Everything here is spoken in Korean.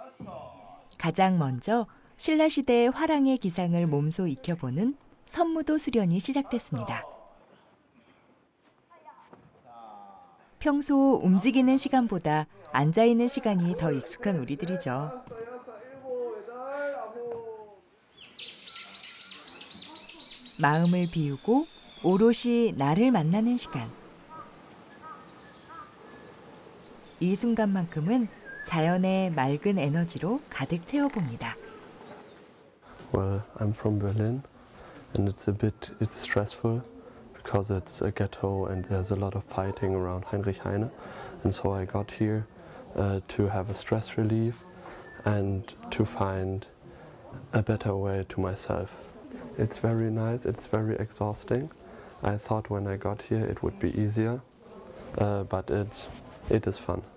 가장 먼저 신라시대의 화랑의 기상을 몸소 익혀보는 선무도 수련이 시작됐습니다. 평소 움직이는 시간보다 앉아있는 시간이 더 익숙한 우리들이죠. 마음을 비우고 오롯이 나를 만나는 시간. 이 순간만큼은 자연의 맑은 에너지로 가득 채워봅니다. Well, I'm from Berlin and it's stressful because it's a ghetto and there's a lot of fighting around Heinrich Heine, and so I got here to have a stress relief and to find a better way to myself. It's very nice, it's very exhausting. I thought when I got here it would be easier, but it is fun.